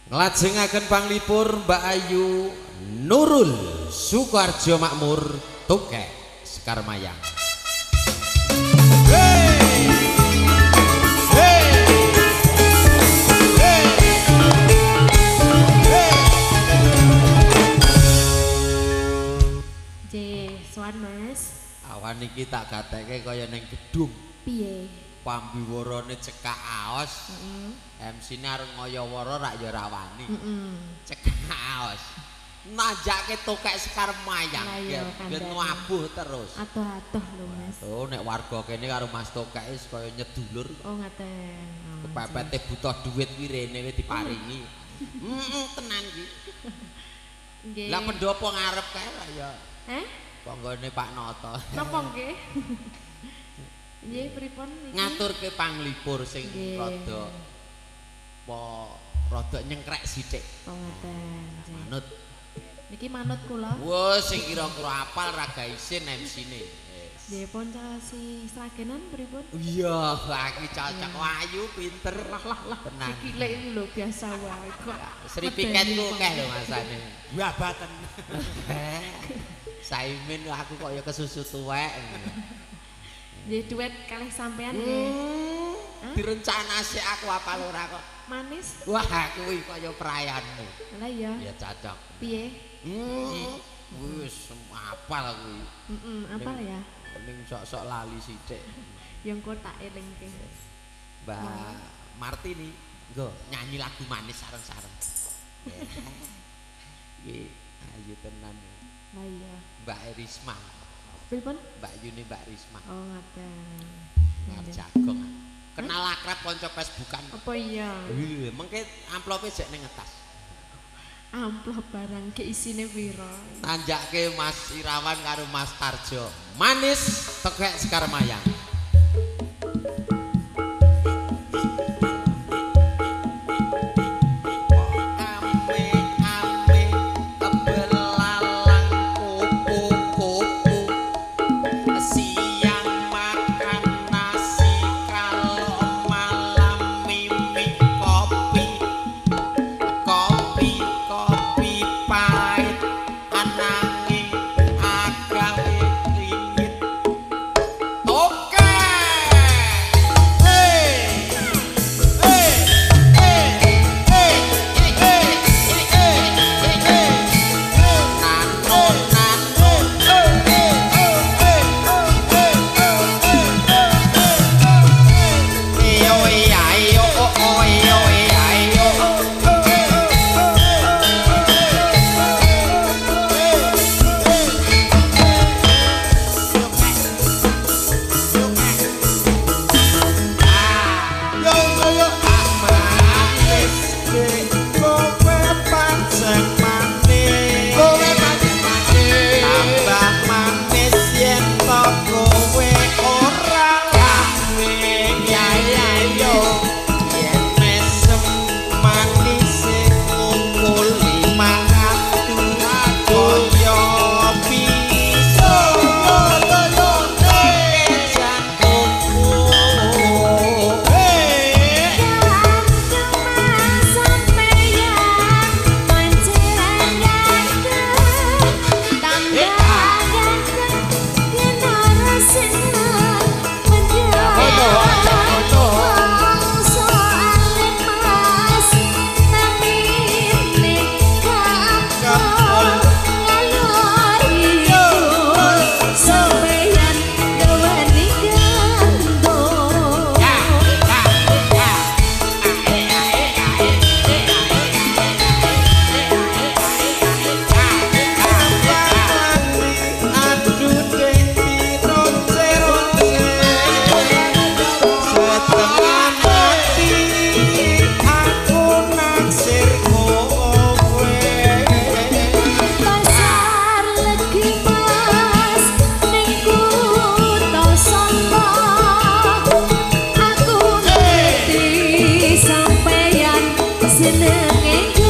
Nglajengaken panglipur Mbak Ayu Nurul Sukoharjo Makmur Tukek Sekar Mayang. Soan Mas. Awan iki tak gatekke kaya ning gedung. Piye? Pambiwarane cekak aos. MC-ne arep ngoyo-woro rak ya rawani. Cekak aos. Nanjake Tukek Sekar Mayang. Ben abuh terus. Atuh-atuh lho Mas. Oh nek warga kene karo Mas Tukek wis kaya nyedulur. Oh ngaten. Kepepete butuh duit kuwi rene wis diparingi. Tenan iki. Nggih. Lah pendopo ngarep kae lah ya. Ponggone Pak Noto. Napa nggih? Nggih pripun niki? Ngaturke panglipur sing rada nyengkrek sithik. Oh ngaten. Manut. Niki manut kula. Wah sing kira-kira apal raga isin MC-ne. Nggih pun si Sragenan pripun? Iya, iki cocok ayu pinter. Lah tenan. Sikile iki lho biasa wae kok. Sri piketku akeh lho masane. Wabaten. Saimin aku kok ya kesusu tuwek. Nggih duet kalih sampean nggih. Direncanasi aku apal ora kok. Manis. Wah kuwi kaya perayaanmu. Lah iya. Ya cocok. Piye? Wis apal kuwi. Apal ya? Ning sok-sok lali sithik. Yang kok tak elingke. Mbak Martini, nggo nyanyi lagu manis sareng-sareng. Nggih, ayu tenan. Lah iya. Mbak Risma. Pripun? Mbak Yuni Mbak Risma. Oh ngaten. Ngar Jagong. Kenal akrab kanca Facebookan. Apa iya? Mengke amplope jek ning ngetas. Amplop barang ke isine pira? Tanjake Mas Irawan karo Mas Tarjo. Manis Tukek Sekar Mayang. Seneng